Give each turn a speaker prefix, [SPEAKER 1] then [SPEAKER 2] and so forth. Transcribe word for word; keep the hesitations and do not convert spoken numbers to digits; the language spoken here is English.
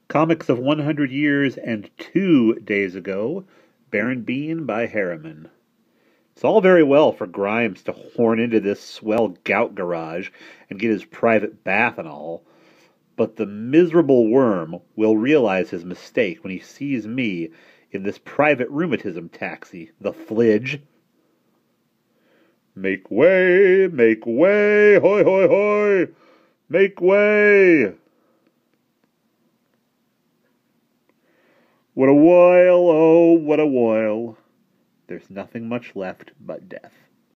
[SPEAKER 1] Comics of one hundred Years and Two Days Ago, Baron Bean by Harriman. It's all very well for Grimes to horn into this swell gout garage and get his private bath and all, but the miserable worm will realize his mistake when he sees me in this private rheumatism taxi, the Flidge. Make way, make way, hoy, hoy, hoy, make way. What a while, oh, what a while. There's nothing much left but death.